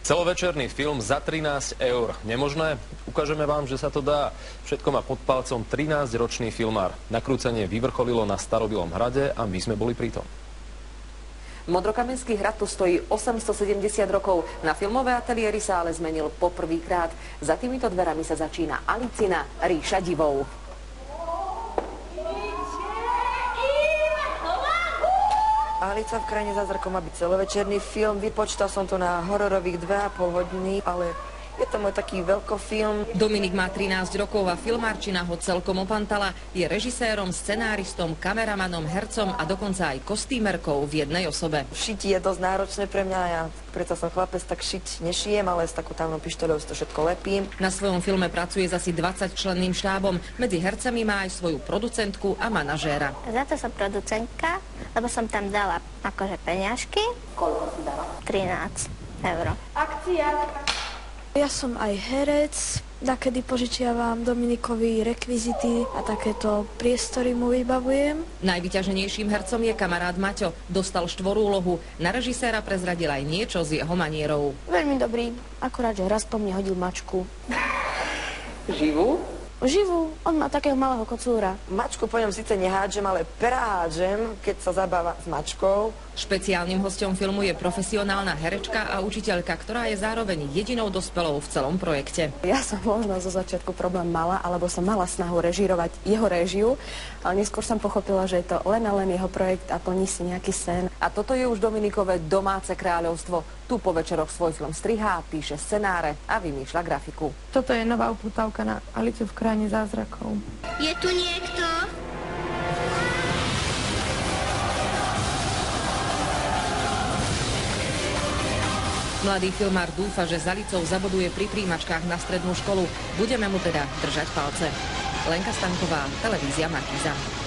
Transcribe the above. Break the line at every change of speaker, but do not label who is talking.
Celovečerný film za 13 eur. Nemožné? Ukážeme vám, že sa to dá. Všetko má pod palcom 13-ročný filmár. Nakrúcanie vyvrcholilo na Starobilom hrade a my sme boli pri tom.
Modrokamenský hrad tu stojí 870 rokov. Na filmové ateliéry sa ale zmenil poprvýkrát. Za týmito dverami sa začína Alicina ríša divov.
Alica v krajine zázrakov má byť celovečerný film. Vypočítal som to na hororových 2,5 hodiny, ale je to môj taký veľkofilm.
Dominik má 13 rokov a filmárčina ho celkom opantala. Je režisérom, scenáristom, kameramanom, hercom a dokonca aj kostýmerkou v jednej osobe.
Šitie je dosť náročné pre mňa. Ja preto som chlapec, tak šiť nešijem, ale s takouto pištoľou si to všetko lepím.
Na svojom filme pracuje s asi 20-členným štábom. Medzi hercami má aj svoju producentku a manažéra.
Za to som producentka, lebo som tam dala akože peňažky.
Koľko si dala?
13 eur.
Akcia. Ja som aj herec, nakedy požičiavam Dominikovi rekvizity a takéto priestory mu vybavujem.
Najvyťaženejším hercom je kamarát Maťo. Dostal štvorúlohu. Na režiséra prezradil aj niečo z jeho manierou.
Veľmi dobrý, akurát, že raz po mne hodil mačku.
Živú?
Živú, on má takého malého kocúra.
Mačku po ňom síce nehádžem, ale prehádžem, keď sa zabáva s mačkou.
Špeciálnym hosťom filmu je profesionálna herečka a učiteľka, ktorá je zároveň jedinou dospelou v celom projekte.
Ja som možno zo začiatku problém mala, alebo som mala snahu režírovať jeho réžiu, ale neskôr som pochopila, že je to len a len jeho projekt a plní si nejaký sen.
A toto je už Dominikové domáce kráľovstvo. Tu po večeroch svoj film strihá, píše scenáre a vymýšľa grafiku.
Toto je nová upútavka na Aliciu v krajine zázrakov.
Je tu niekto?
Mladý filmár dúfa, že s Alicou zaboduje pri príjmačkách na strednú školu. Budeme mu teda držať palce. Lenka Stanková, televízia Markíza.